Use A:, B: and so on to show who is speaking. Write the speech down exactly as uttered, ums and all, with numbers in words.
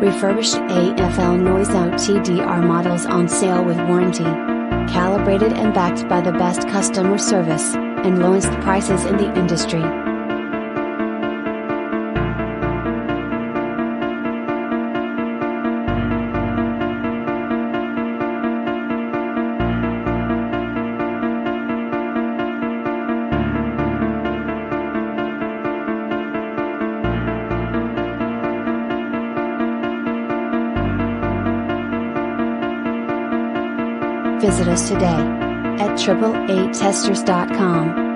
A: Refurbished A F L Noyes O T D R models on sale with warranty. Calibrated and backed by the best customer service, and lowest prices in the industry. Visit us today at A A A Testers dot com.